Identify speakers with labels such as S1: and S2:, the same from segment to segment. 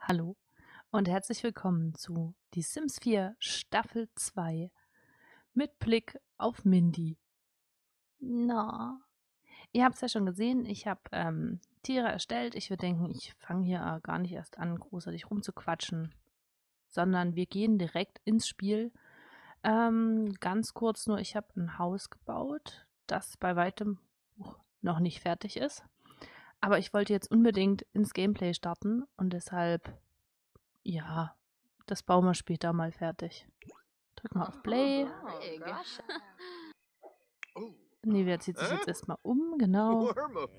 S1: Hallo und herzlich willkommen zu Die Sims 4 Staffel 2 mit Blick auf Mindy. Na, ihr habt es ja schon gesehen, ich habe Tiere erstellt. Ich würde denken, ich fange hier gar nicht erst an, großartig rumzuquatschen, sondern wir gehen direkt ins Spiel. Ganz kurz nur, ich habe ein Haus gebaut, das bei weitem noch nicht fertig ist. Aber ich wollte jetzt unbedingt ins Gameplay starten und deshalb, ja, das bauen wir später mal fertig. Drück mal auf Play.
S2: Oh, gosh.
S1: Nee, wer zieht sich jetzt erstmal um? Genau.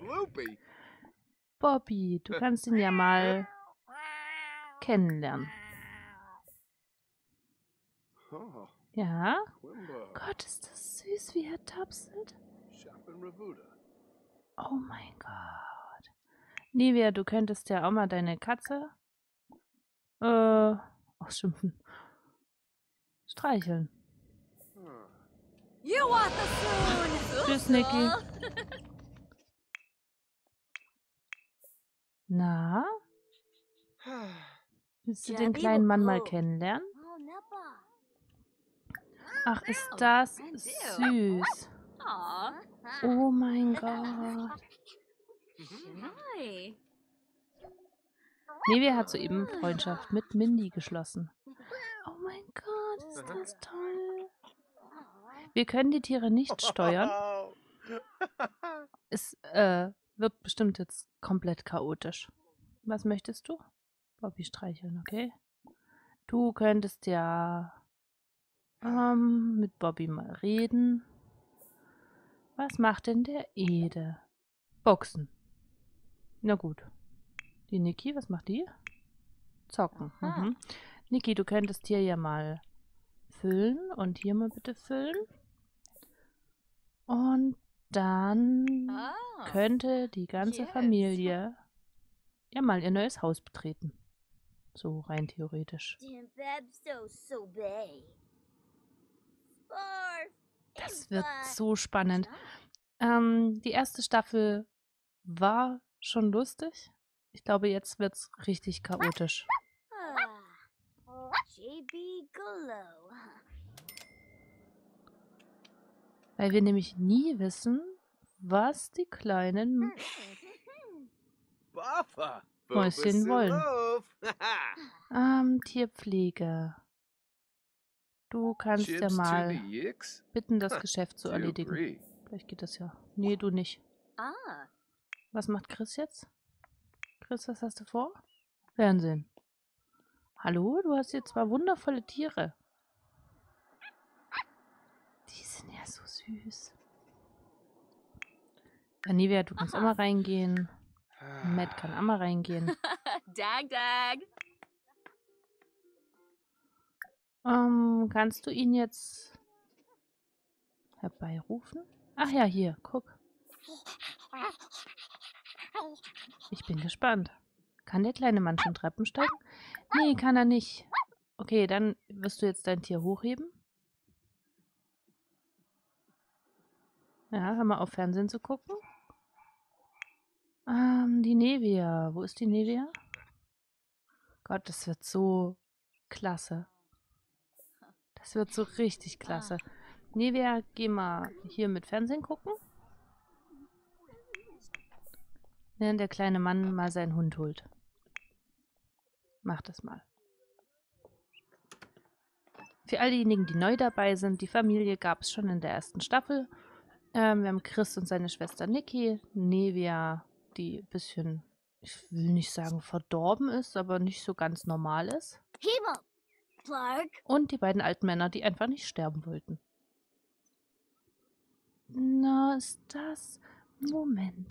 S1: Bobby, du kannst ihn ja mal kennenlernen. Ja? Gott, ist das süß, wie er tapselt. Oh mein Gott. Nivea, du könntest ja auch mal deine Katze schimpfen. Streicheln.
S2: You want the spoon?
S1: Tschüss, Niki. Na? Willst du den kleinen Mann mal kennenlernen? Ach, ist das süß.
S2: Aw.
S1: Oh mein Gott.
S2: Hi.
S1: Nivea hat soeben Freundschaft mit Mindy geschlossen. Oh mein Gott, ist das toll. Wir können die Tiere nicht steuern. Es wird bestimmt jetzt komplett chaotisch. Was möchtest du? Bobby streicheln, okay? Du könntest ja mit Bobby mal reden. Was macht denn der Ede? Boxen. Na gut. Die Niki, was macht die? Zocken. Mhm. Niki, du könntest hier ja mal füllen und hier mal bitte füllen. Und dann könnte die ganze Familie ja mal ihr neues Haus betreten. So rein theoretisch. Das wird so spannend. Die erste Staffel war schon lustig. Ich glaube, jetzt wird's richtig chaotisch. Weil wir nämlich nie wissen, was die kleinen Mäuschen wollen. Tierpflege. Du kannst ja mal bitten, das Geschäft zu erledigen. Vielleicht geht das ja. Nee, du nicht. Was macht Chris jetzt? Chris, was hast du vor? Fernsehen. Hallo, du hast hier zwar wundervolle Tiere. Die sind ja so süß. Nivea, du kannst auch mal reingehen. Matt kann auch mal reingehen.
S2: Dag, dag.
S1: Kannst du ihn jetzt herbeirufen? Ach ja, hier, guck. Ich bin gespannt. Kann der kleine Mann schon Treppen steigen? Nee, kann er nicht. Okay, dann wirst du jetzt dein Tier hochheben. Ja, hör mal auf, Fernsehen zu gucken. Die Nevia. Wo ist die Nevia? Gott, das wird so klasse. Das wird so richtig klasse. Nevia, geh mal hier mit Fernsehen gucken. Während der kleine Mann mal seinen Hund holt. Mach das mal. Für all diejenigen, die neu dabei sind, die Familie gab es schon in der ersten Staffel. Wir haben Chris und seine Schwester Niki, Nevia, die ein bisschen, ich will nicht sagen verdorben ist, aber nicht so ganz normal ist. Und die beiden alten Männer, die einfach nicht sterben wollten. Na, ist das... Moment.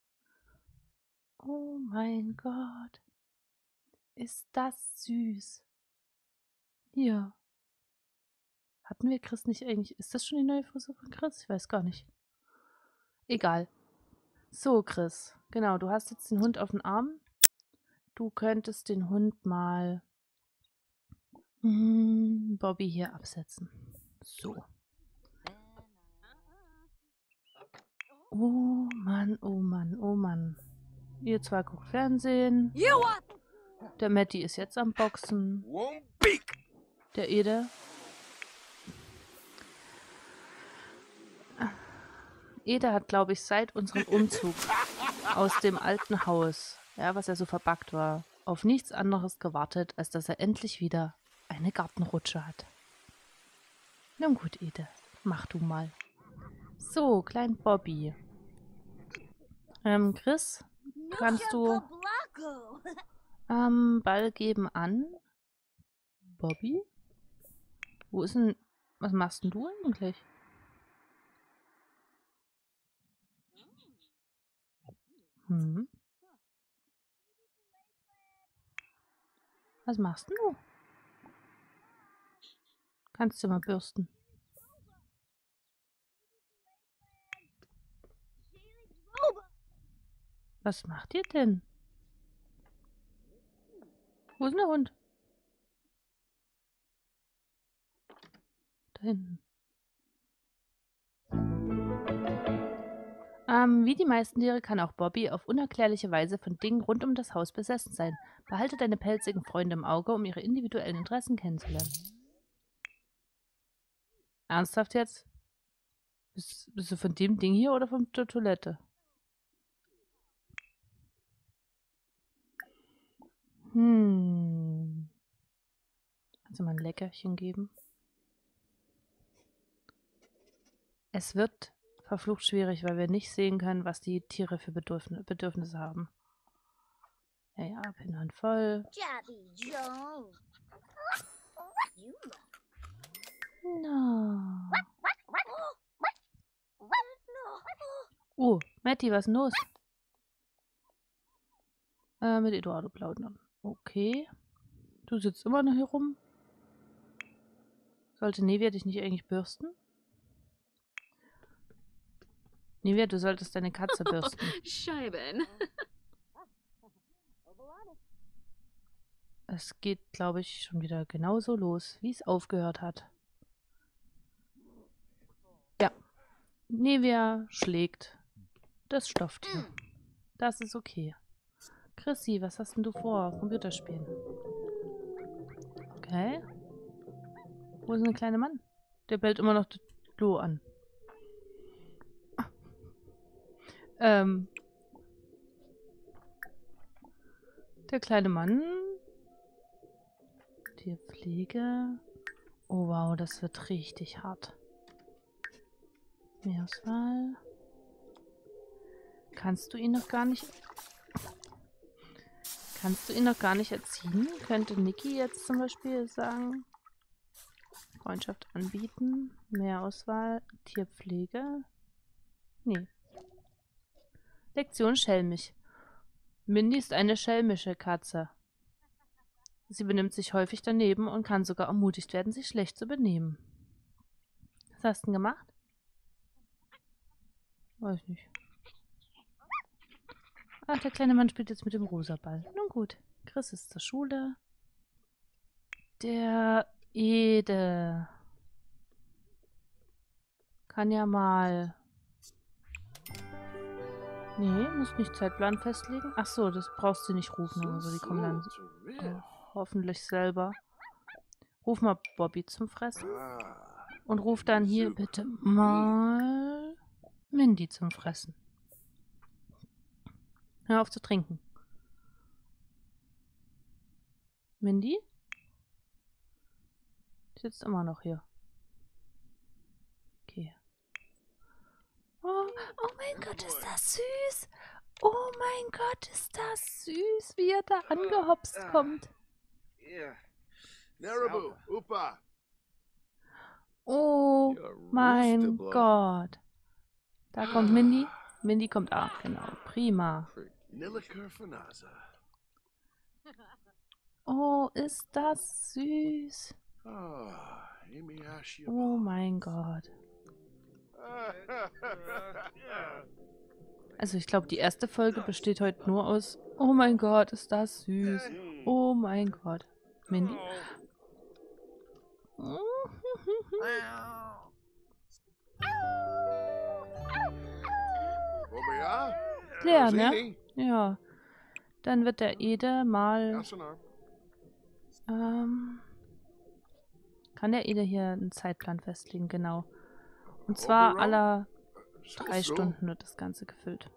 S1: Oh mein Gott. Ist das süß. Hier. Hatten wir Chris nicht eigentlich... Ist das schon die neue Frisur von Chris? Ich weiß gar nicht. Egal. So, Chris. Genau, du hast jetzt den Hund auf den Arm. Du könntest den Hund mal Bobby hier absetzen. So. Oh Mann, oh Mann, oh Mann. Ihr zwei guckt Fernsehen. Der Matti ist jetzt am Boxen.
S3: Won't beak.
S1: Der Ede. Ede hat, glaube ich, seit unserem Umzug aus dem alten Haus, ja, was ja so verbuggt war, auf nichts anderes gewartet, als dass er endlich wieder eine Gartenrutsche hat. Nun gut, Ede, mach du mal. So, klein Bobby. Chris, kannst du Ball geben an Bobby? Wo ist denn... Was machst denn du eigentlich? Hm. Was machst denn du? Kannst du mal bürsten? Was macht ihr denn? Wo ist denn der Hund? Da hinten. Wie die meisten Tiere kann auch Bobby auf unerklärliche Weise von Dingen rund um das Haus besessen sein. Behalte deine pelzigen Freunde im Auge, um ihre individuellen Interessen kennenzulernen. Ernsthaft jetzt? Bist du von dem Ding hier oder von der Toilette? Kannst du mal ein Leckerchen geben? Es wird verflucht schwierig, weil wir nicht sehen können, was die Tiere für Bedürfnisse haben. Ja, Pinnwand voll. No. Oh, Matti, was ist denn los? Mit Eduardo plaudern. Okay. Du sitzt immer noch hier rum. Sollte Nevia dich nicht eigentlich bürsten? Nevia, du solltest deine Katze bürsten.
S2: Scheiben.
S1: Es geht, glaube ich, schon wieder genauso los, wie es aufgehört hat. Ja. Nevia schlägt das Stofftier. Das ist okay. Chrissy, was hast denn du vor? Computerspielen. Okay. Wo ist denn der kleine Mann? Der bellt immer noch das Klo an. Der kleine Mann. Tierpflege. Oh wow, das wird richtig hart. Mehrauswahl. Kannst du ihn noch gar nicht erziehen? Könnte Niki jetzt zum Beispiel sagen, Freundschaft anbieten, Mehrauswahl, Tierpflege. Nee. Lektion schelmisch. Mindy ist eine schelmische Katze. Sie benimmt sich häufig daneben und kann sogar ermutigt werden, sich schlecht zu benehmen. Was hast du denn gemacht? Weiß nicht. Ach, der kleine Mann spielt jetzt mit dem rosa Ball. Nun gut. Chris ist zur Schule. Der Ede kann ja mal... Nee, muss nicht Zeitplan festlegen. Ach so, das brauchst du nicht rufen oder so. Die kommen dann hoffentlich selber. Ruf mal Bobby zum Fressen. Und ruf dann hier bitte mal Mindy zum Fressen. Hör auf zu trinken. Mindy? Die sitzt immer noch hier. Okay. Oh mein Gott, ist das süß. Oh mein Gott, ist das süß, wie er da angehopst kommt.
S3: Narabu, Upa.
S1: Oh mein Gott. Da kommt Mindy. Mindy kommt auch, genau. Prima. Oh, ist das süß. Oh mein Gott. Also ich glaube, die erste Folge besteht heute nur aus oh mein Gott, ist das süß. Oh mein Gott. Mindy? Leer, ne? Ja. Dann wird der Ede mal Kann der Ede hier einen Zeitplan festlegen, genau. Und zwar aller 3 Stunden wird das Ganze gefüllt.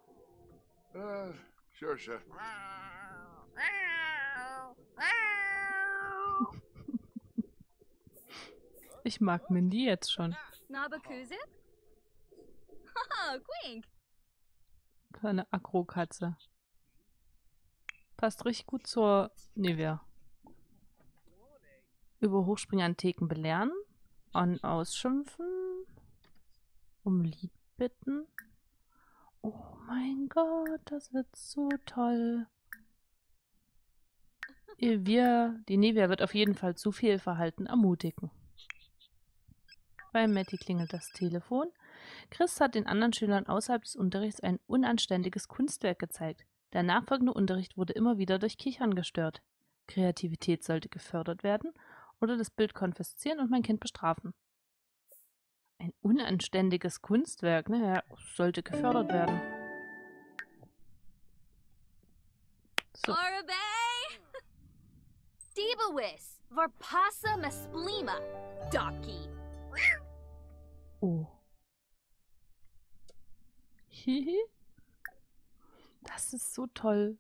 S3: Sure.
S1: Ich mag Mindy jetzt schon.
S2: Nabakuzip? Haha, Quink.
S1: Eine Agro-Katze. Passt richtig gut zur Nivea. Über Hochspringen an Theken belehren. Ausschimpfen. Um Lied bitten. Oh mein Gott, das wird so toll. Die Nivea wird auf jeden Fall zu viel Verhalten ermutigen. Bei Matti klingelt das Telefon. Chris hat den anderen Schülern außerhalb des Unterrichts ein unanständiges Kunstwerk gezeigt. Der nachfolgende Unterricht wurde immer wieder durch Kichern gestört. Kreativität sollte gefördert werden oder das Bild konfiszieren und mein Kind bestrafen. Ein unanständiges Kunstwerk, ne? Ja, sollte gefördert werden. So.
S2: Arabay! Dibawis, Varpasa Mesplima, Doki.
S1: Oh. Hihi. Das ist so toll.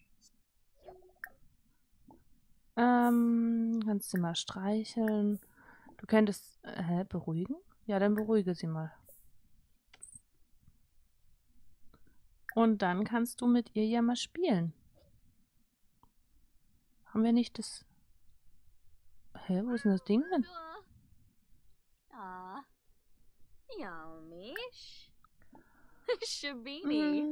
S1: Kannst du mal streicheln. Du könntest, beruhigen? Ja, dann beruhige sie mal. Und dann kannst du mit ihr ja mal spielen. Haben wir nicht das... Hä, wo ist denn das Ding denn?
S2: Ah, Yaumish. Shabini.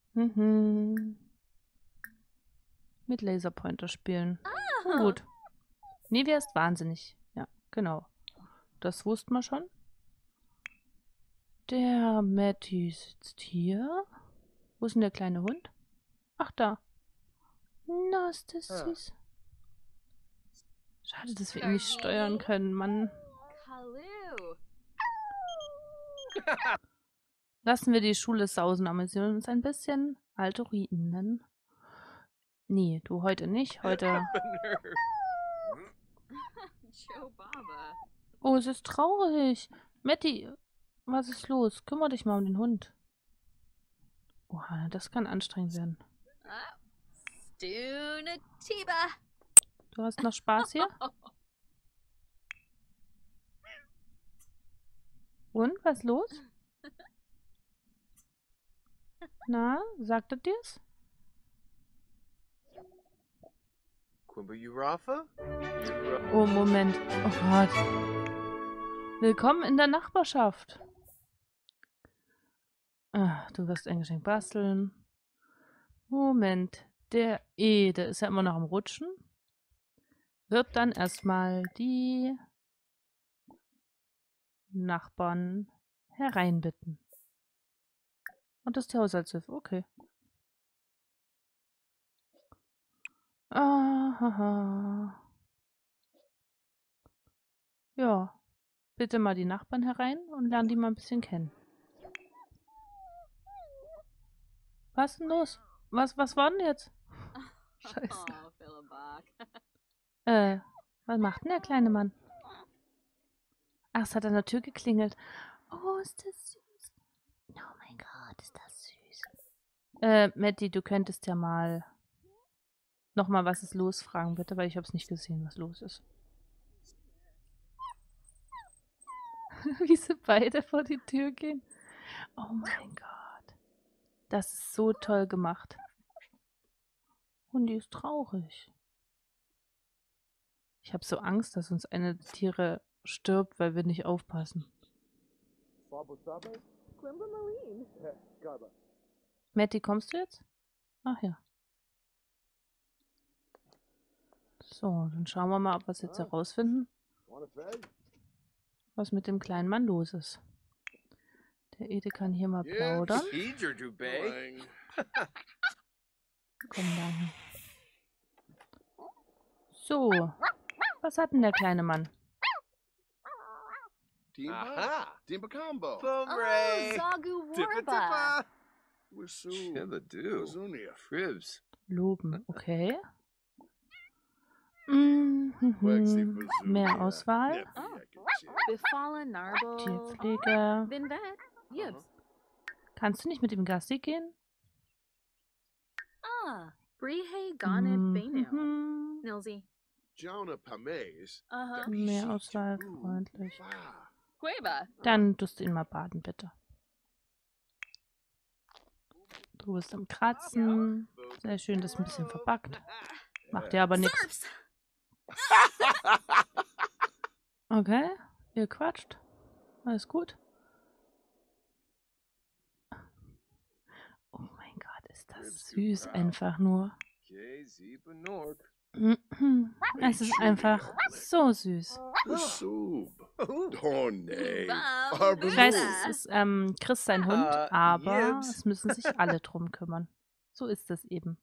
S1: Mit Laserpointer spielen. Gut. Nivea ist wahnsinnig. Ja, genau. Das wussten wir schon. Der Matty sitzt hier. Wo ist denn der kleine Hund? Ach, da. Na, ist das süß. Schade, dass wir ihn nicht steuern können, Mann.
S2: Kalu.
S1: Lassen wir die Schule sausen, amüsieren uns ein bisschen. Alte Ruinen. Nee, du heute nicht. Heute...
S2: Joe Baba.
S1: Oh, es ist traurig. Matti, was ist los? Kümmere dich mal um den Hund. Oha, das kann anstrengend werden.
S2: Stunatiba.
S1: Du hast noch Spaß hier? Und, was ist los? Na, sagt er dir's?
S3: Quimba Urafa?
S1: Oh, Moment. Oh Gott. Willkommen in der Nachbarschaft. Ah, du wirst ein Geschenk basteln. Moment. Der Ede ist ja immer noch am Rutschen. Wird dann erstmal die Nachbarn hereinbitten. Und das ist die Haushaltshilfe. Okay. Ahaha. Ja. Bitte mal die Nachbarn herein und lernen die mal ein bisschen kennen. Was ist denn los? Was war denn jetzt? Scheiße.
S2: Oh, Philibak.
S1: Was macht denn der kleine Mann? Ach, es hat an der Tür geklingelt. Oh, ist das süß. Oh mein Gott, ist das süß. Matti, du könntest ja mal nochmal, was ist los, fragen, bitte, weil ich habe es nicht gesehen, was los ist. Wie sie beide vor die Tür gehen. Oh mein Gott. Das ist so toll gemacht. Und die ist traurig. Ich habe so Angst, dass uns eine der Tiere stirbt, weil wir nicht aufpassen. Matti, kommst du jetzt? Ach ja. So, dann schauen wir mal, ob wir es jetzt herausfinden, was mit dem kleinen Mann los ist. Der Ede kann hier mal plaudern. Komm dann. So, was hat denn der kleine Mann?
S3: Dimba Combo.
S2: Oh, Zagu Warba.
S3: Wissoo.
S4: Shibadoo.
S3: Wizunia.
S4: Cribs.
S1: Loben, okay. Mehr Auswahl.
S2: Befallen Narble.
S1: Tierpflege.
S2: Then that. Yibs.
S1: Kannst du nicht mit ihm Gassi gehen?
S2: Ah. Brihe Ganib Benu.
S1: Mhm.
S2: Nilsy.
S3: Jonah Pames.
S1: Mehr Auswahl, freundlich.
S2: Queba.
S1: Dann tust du ihn mal baden, bitte. Du bist am Kratzen. Sehr schön, das ist ein bisschen verbuggt. Macht dir aber nichts. Okay, ihr quatscht. Alles gut. Oh mein Gott, ist das süß einfach nur. Es ist einfach so süß.
S3: Oh nee.
S1: Ich weiß, es ist Chris sein Hund, aber es müssen sich alle drum kümmern. So ist es eben.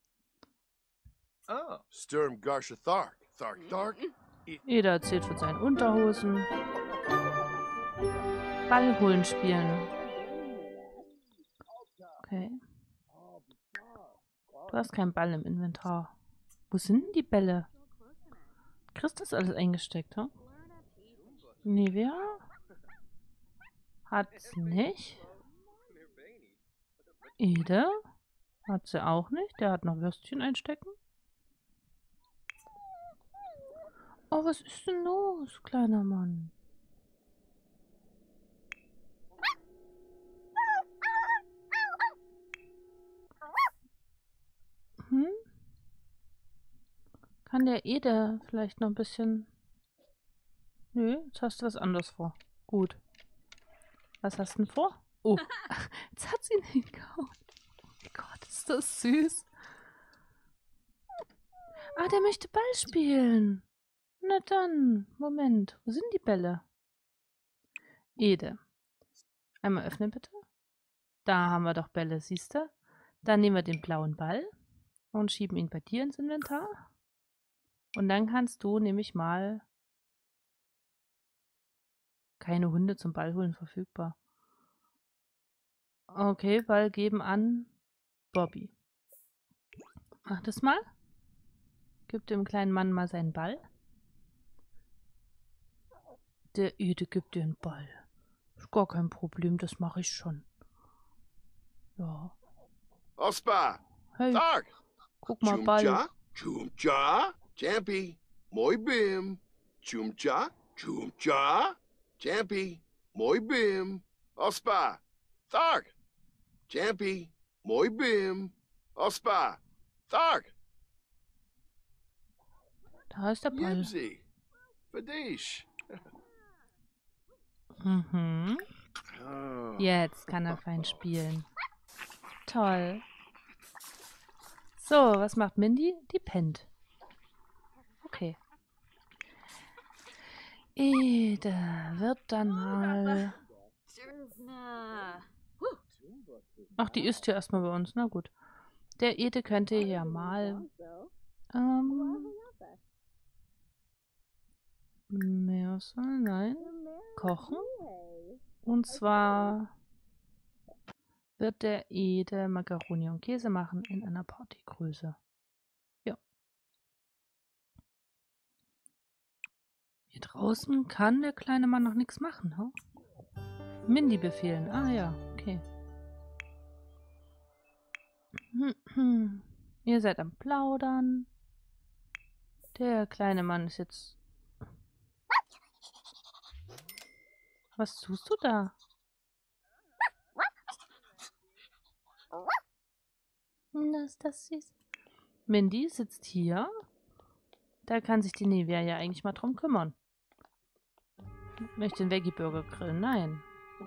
S3: Sturm Garsha Thark. Thark.
S1: Jeder erzählt von seinen Unterhosen. Ball holen spielen. Okay. Du hast keinen Ball im Inventar. Wo sind denn die Bälle? Chris hat das alles eingesteckt, ha? Nivea? Hat sie nicht. Ede? Hat sie auch nicht. Der hat noch Würstchen einstecken. Oh, was ist denn los, kleiner Mann? Kann der Ede vielleicht noch ein bisschen... Nö, jetzt hast du was anderes vor. Gut. Was hast du denn vor? Oh, jetzt hat sie ihn hingehauen. Oh Gott, ist das süß. Ah, der möchte Ball spielen. Na dann, Moment. Wo sind die Bälle? Ede. Einmal öffnen, bitte. Da haben wir doch Bälle, siehst du? Dann nehmen wir den blauen Ball und schieben ihn bei dir ins Inventar. Und dann kannst du nämlich mal... Keine Hunde zum Ball holen verfügbar. Okay, Ball geben an Bobby. Mach das mal. Gib dem kleinen Mann mal seinen Ball. Der Ede gibt dir einen Ball. Ist gar kein Problem, das mache ich schon. Ja.
S3: Ospa.
S1: Hey,
S3: Thark.
S1: guck mal, Ball.
S3: Chumcha. Champi. Moi bim. Chumcha. Champi. Moi bim. Ospa. Thark. Champi. Moi bim. Ospa. Thark.
S1: Da ist der Ball.
S3: Yibsy. Fadish.
S1: Mhm.
S3: Oh.
S1: Jetzt kann er fein spielen. Toll. So, was macht Mindy? Die pennt. Okay. Ede wird dann mal... Ach, die ist hier erstmal bei uns. Na gut. Der Ede könnte ja mal... Mehr Auswahl? Nein. Kochen. Und zwar wird der Ede Macaroni und Käse machen in einer Partygröße. Ja. Hier draußen kann der kleine Mann noch nichts machen, ha? Mindy befehlen. Ah ja, okay. Ihr seid am Plaudern. Der kleine Mann ist jetzt... Was tust du da? Ist das süß. Mindy sitzt hier. Da kann sich die Nivea ja eigentlich mal drum kümmern. Möchte den Veggie-Burger grillen? Nein.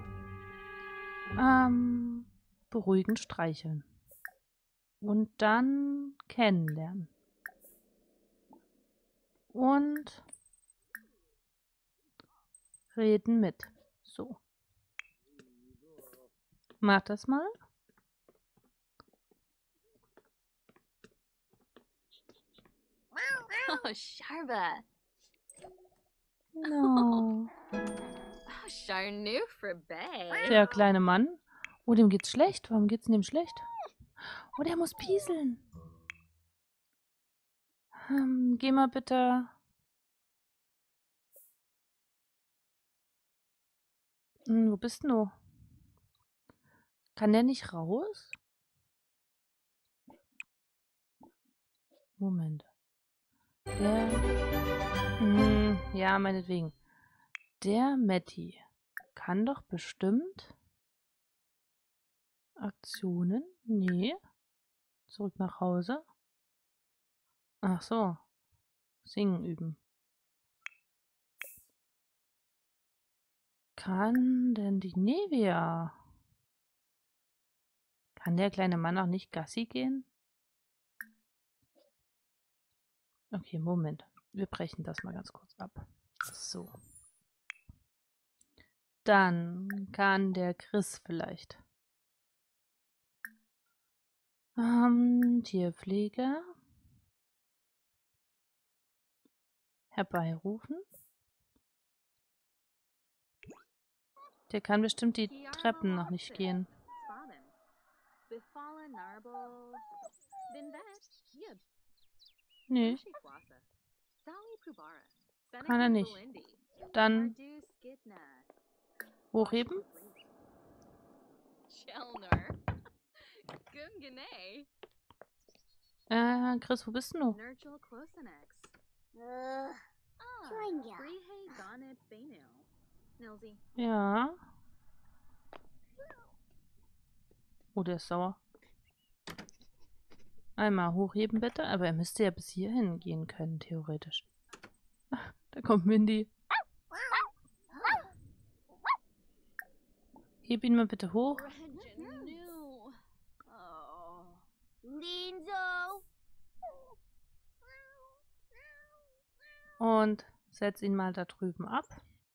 S1: Beruhigend streicheln. Und dann kennenlernen. Und reden mit. So. Mach das mal.
S2: Oh, Sharba.
S1: No.
S2: Oh, Charnu for Bay.
S1: Der kleine Mann. Oh, dem geht's schlecht. Warum geht's dem schlecht? Oh, der muss pieseln. Geh mal bitte. Wo bist du? Kann der nicht raus? Moment. Der. Ja, meinetwegen. Der Matti kann doch bestimmt Aktionen? Nee. Zurück nach Hause. Ach so. Singen üben. Kann denn die Nevia? Kann der kleine Mann auch nicht Gassi gehen? Okay, Moment. Wir brechen das mal ganz kurz ab. So. Dann kann der Chris vielleicht. Tierpflege. Herbeirufen. Der kann bestimmt die Treppen noch nicht gehen. Nee. Kann er nicht. Dann hochheben. Chris, wo bist du? Ja. Oh, der ist sauer. Einmal hochheben bitte, aber er müsste ja bis hierhin gehen können, theoretisch. Ach, da kommt Mindy. Heb ihn mal bitte hoch. Und setz ihn mal da drüben ab.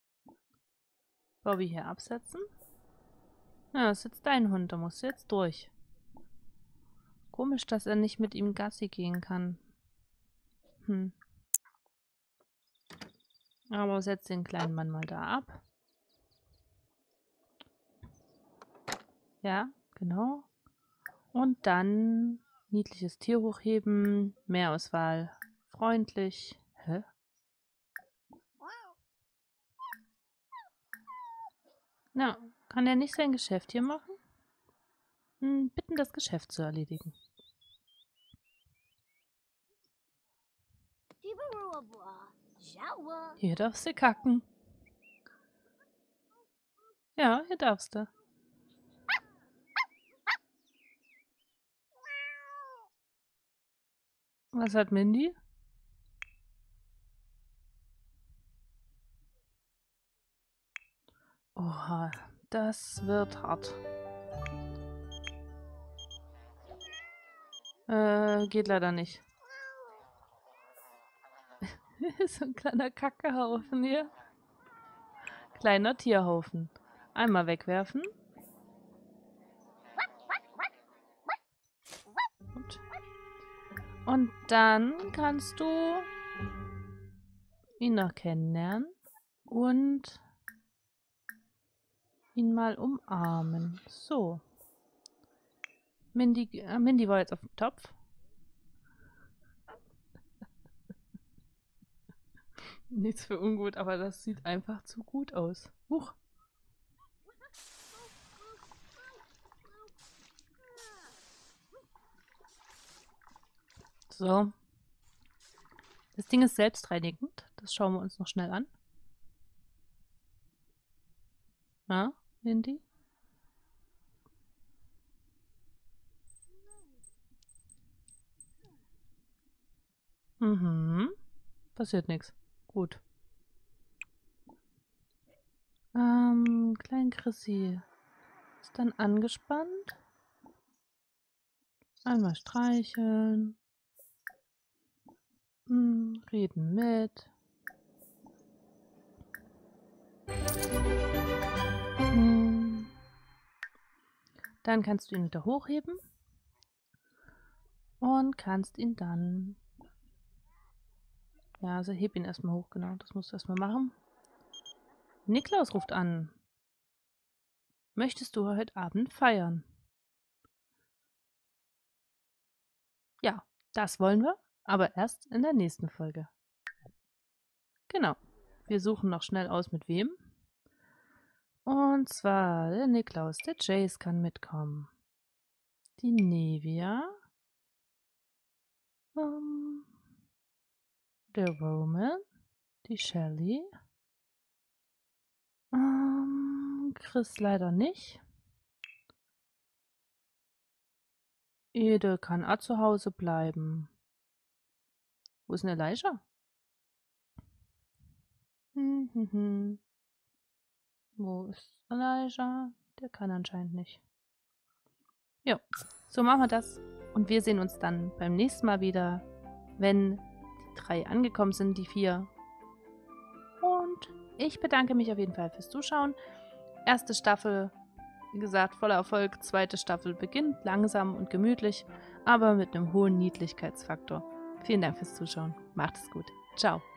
S1: Bobby hier absetzen. Ja, das ist jetzt dein Hund, da musst du jetzt durch. Komisch, dass er nicht mit ihm Gassi gehen kann. Aber setz den kleinen Mann mal da ab. Ja, genau. Und dann niedliches Tier hochheben, Mehrauswahl, freundlich. Hä? Na, kann er nicht sein Geschäft hier machen? Bitten, das Geschäft zu erledigen. Hier darfst du kacken. Ja, hier darfst du. Was hat Mindy? Oha, das wird hart. Geht leider nicht. So ein kleiner Kackehaufen hier. Kleiner Tierhaufen. Einmal wegwerfen. Gut. Und dann kannst du ihn noch kennenlernen und ihn mal umarmen. So. Mindy war jetzt auf dem Topf. Nichts für ungut, aber das sieht einfach zu gut aus. Huch. So. Das Ding ist selbstreinigend. Das schauen wir uns noch schnell an. Na, Mindy? Passiert nichts. Gut. Klein Chrissy ist dann angespannt. Einmal streicheln. Reden mit. Dann kannst du ihn wieder hochheben. Und kannst ihn dann... Ja, also heb ihn erstmal hoch, genau. Das musst du erstmal machen. Niklaus ruft an. Möchtest du heute Abend feiern? Ja, das wollen wir. Aber erst in der nächsten Folge. Genau. Wir suchen noch schnell aus, mit wem. Und zwar der Niklaus, der Jace kann mitkommen. Die Nevia. Der Roman. Die Shelly. Chris leider nicht. Ede kann auch zu Hause bleiben. Wo ist denn Elijah? Wo ist Elijah? Der kann anscheinend nicht. Ja, so machen wir das. Und wir sehen uns dann beim nächsten Mal wieder, wenn die 3 angekommen sind, die 4. Und ich bedanke mich auf jeden Fall fürs Zuschauen. Erste Staffel, wie gesagt, voller Erfolg. Zweite Staffel beginnt langsam und gemütlich, aber mit einem hohen Niedlichkeitsfaktor. Vielen Dank fürs Zuschauen. Macht es gut. Ciao.